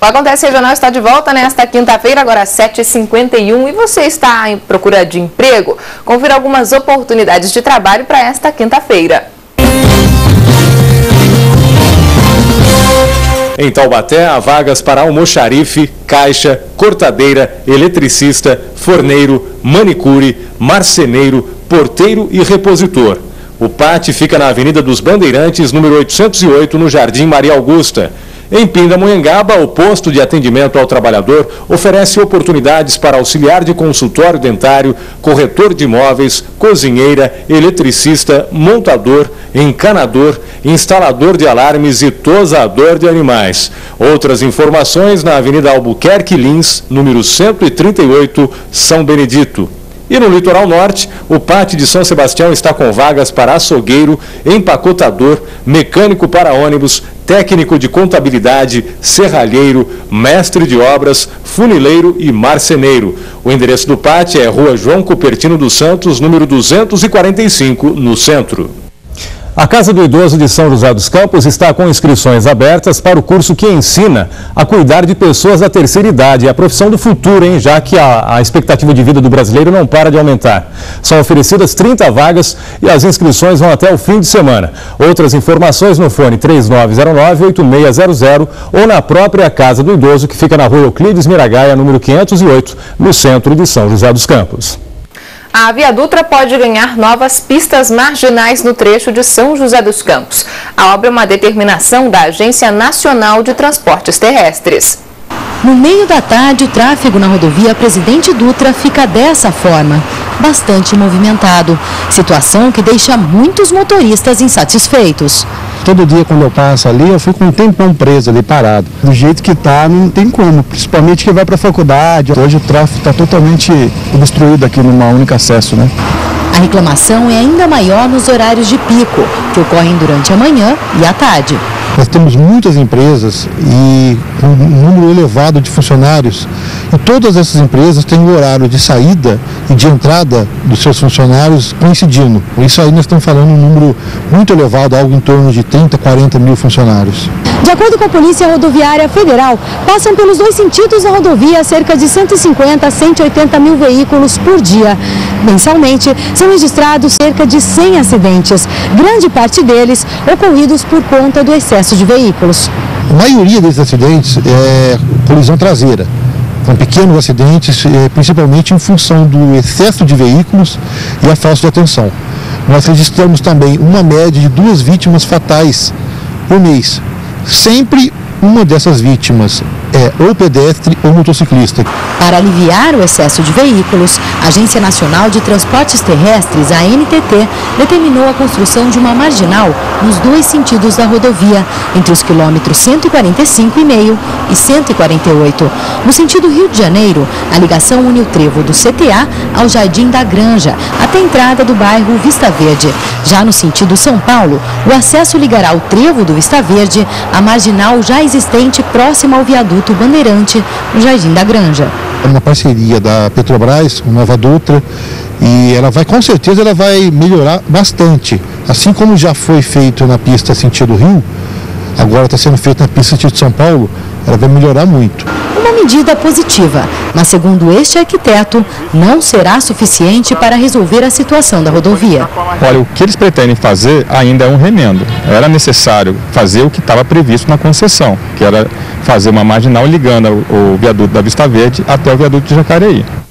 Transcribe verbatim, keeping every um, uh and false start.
Acontece Regional está de volta nesta quinta-feira, agora às sete e cinquenta e um, e você está em procura de emprego? Confira algumas oportunidades de trabalho para esta quinta-feira. Em Taubaté, há vagas para almoxarife, caixa, cortadeira, eletricista, forneiro, manicure, marceneiro, porteiro e repositor. O pátio fica na Avenida dos Bandeirantes, número oitocentos e oito, no Jardim Maria Augusta. Em Pindamonhangaba, o posto de atendimento ao trabalhador oferece oportunidades para auxiliar de consultório dentário, corretor de imóveis, cozinheira, eletricista, montador, encanador, instalador de alarmes e tosador de animais. Outras informações na Avenida Albuquerque Lins, número cento e trinta e oito, São Benedito. E no litoral norte, o pátio de São Sebastião está com vagas para açougueiro, empacotador, mecânico para ônibus, técnico de contabilidade, serralheiro, mestre de obras, funileiro e marceneiro. O endereço do pátio é Rua João Cupertino dos Santos, número duzentos e quarenta e cinco, no centro. A Casa do Idoso de São José dos Campos está com inscrições abertas para o curso que ensina a cuidar de pessoas da terceira idade, a profissão do futuro, hein? Já que a, a expectativa de vida do brasileiro não para de aumentar. São oferecidas trinta vagas e as inscrições vão até o fim de semana. Outras informações no fone três nove zero nove, oito seis zero zero ou na própria Casa do Idoso, que fica na Rua Euclides Miragaia, número quinhentos e oito, no centro de São José dos Campos. A Via Dutra pode ganhar novas pistas marginais no trecho de São José dos Campos. A obra é uma determinação da Agência Nacional de Transportes Terrestres. No meio da tarde, o tráfego na rodovia Presidente Dutra fica dessa forma, bastante movimentado. Situação que deixa muitos motoristas insatisfeitos. Todo dia quando eu passo ali, eu fico um tempão preso ali, parado. Do jeito que tá, não tem como, principalmente quem vai para a faculdade. Hoje o tráfego está totalmente obstruído aqui numa única acesso, né? A reclamação é ainda maior nos horários de pico, que ocorrem durante a manhã e a tarde. Nós temos muitas empresas e um número elevado de funcionários. E todas essas empresas têm o horário de saída e de entrada dos seus funcionários coincidindo. Isso aí nós estamos falando um número muito elevado, algo em torno de trinta, quarenta mil funcionários. De acordo com a Polícia Rodoviária Federal, passam pelos dois sentidos da rodovia cerca de cento e cinquenta a cento e oitenta mil veículos por dia. Mensalmente, são registrados cerca de cem acidentes, grande parte deles ocorridos por conta do excesso de veículos. A maioria desses acidentes é colisão traseira. São pequenos acidentes, principalmente em função do excesso de veículos e a falta de atenção. Nós registramos também uma média de duas vítimas fatais por mês. Sempre uma dessas vítimas é ou pedestre ou motociclista. Para aliviar o excesso de veículos, a Agência Nacional de Transportes Terrestres, a A N T T, determinou a construção de uma marginal nos dois sentidos da rodovia, entre os quilômetros cento e quarenta e cinco e meio e cento e quarenta e oito. No sentido Rio de Janeiro, a ligação une o trevo do C T A ao Jardim da Granja, até a entrada do bairro Vista Verde. Já no sentido São Paulo, o acesso ligará o trevo do Vista Verde à marginal já existente próxima ao viaduto Bandeirante, no Jardim da Granja. É uma parceria da Petrobras com Nova Dutra e ela vai, com certeza, ela vai melhorar bastante. Assim como já foi feito na pista sentido Rio, agora está sendo feito na pista sentido São Paulo, ela vai melhorar muito. Uma medida positiva, mas segundo este arquiteto, não será suficiente para resolver a situação da rodovia. Olha, o que eles pretendem fazer ainda é um remendo. Era necessário fazer o que estava previsto na concessão, que era fazer uma marginal ligando o, o viaduto da Vista Verde até o viaduto de Jacareí.